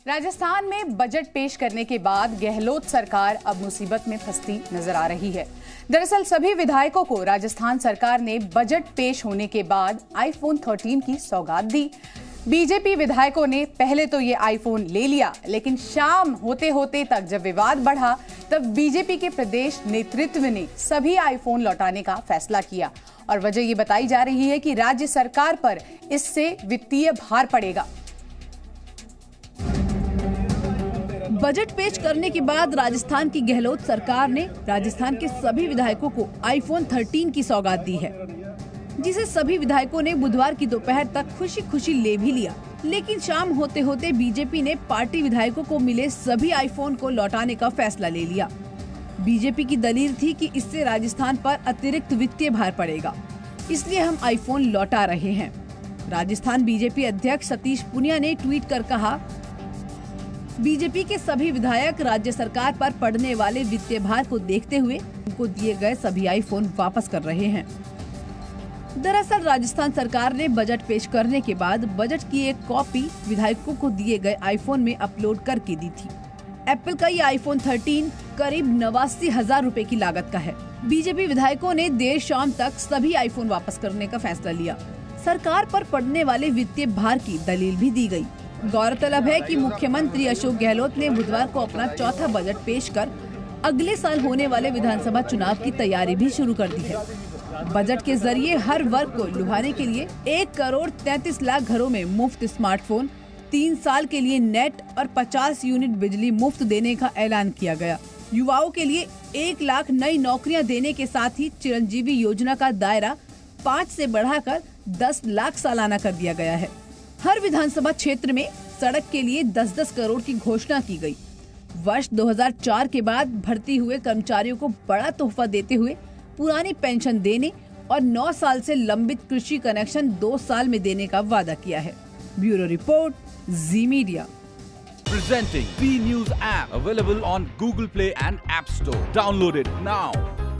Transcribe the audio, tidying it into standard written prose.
राजस्थान में बजट पेश करने के बाद गहलोत सरकार अब मुसीबत में फंसती नजर आ रही है। दरअसल सभी विधायकों को राजस्थान सरकार ने बजट पेश होने के बाद आईफोन 13 की सौगात दी। बीजेपी विधायकों ने पहले तो ये आईफोन ले लिया, लेकिन शाम होते होते तक जब विवाद बढ़ा तब बीजेपी के प्रदेश नेतृत्व ने सभी आईफोन लौटाने का फैसला किया और वजह ये बताई जा रही है कि राज्य सरकार पर इससे वित्तीय भार पड़ेगा। बजट पेश करने के बाद राजस्थान की गहलोत सरकार ने राजस्थान के सभी विधायकों को आईफोन 13 की सौगात दी है, जिसे सभी विधायकों ने बुधवार की दोपहर तक खुशी खुशी ले भी लिया। लेकिन शाम होते होते बीजेपी ने पार्टी विधायकों को मिले सभी आईफोन को लौटाने का फैसला ले लिया। बीजेपी की दलील थी कि इससे राजस्थान पर अतिरिक्त वित्तीय भार पड़ेगा, इसलिए हम आईफोन लौटा रहे हैं। राजस्थान बीजेपी अध्यक्ष सतीश पूनिया ने ट्वीट कर कहा, बीजेपी के सभी विधायक राज्य सरकार पर पड़ने वाले वित्तीय भार को देखते हुए उनको दिए गए सभी आईफोन वापस कर रहे हैं। दरअसल राजस्थान सरकार ने बजट पेश करने के बाद बजट की एक कॉपी विधायकों को दिए गए आईफोन में अपलोड करके दी थी। एप्पल का ये आईफोन 13 करीब 89,000 रुपए की लागत का है। बीजेपी विधायकों ने देर शाम तक सभी आईफोन वापस करने का फैसला लिया। सरकार पर पड़ने वाले वित्तीय भार की दलील भी दी गयी। गौरतलब है कि मुख्यमंत्री अशोक गहलोत ने बुधवार को अपना चौथा बजट पेश कर अगले साल होने वाले विधानसभा चुनाव की तैयारी भी शुरू कर दी है। बजट के जरिए हर वर्ग को लुभाने के लिए 1,33,00,000 घरों में मुफ्त स्मार्टफोन, 3 साल के लिए नेट और 50 यूनिट बिजली मुफ्त देने का ऐलान किया गया। युवाओं के लिए 1 लाख नई नौकरियां देने के साथ ही चिरंजीवी योजना का दायरा 5 से बढ़ाकर 10 लाख सालाना कर दिया गया है। हर विधानसभा क्षेत्र में सड़क के लिए 10-10 करोड़ की घोषणा की गई। वर्ष 2004 के बाद भर्ती हुए कर्मचारियों को बड़ा तोहफा देते हुए पुरानी पेंशन देने और 9 साल से लंबित कृषि कनेक्शन 2 साल में देने का वादा किया है। Bureau report, Zee Media. Presenting B News app available on Google Play and App Store. Download it now.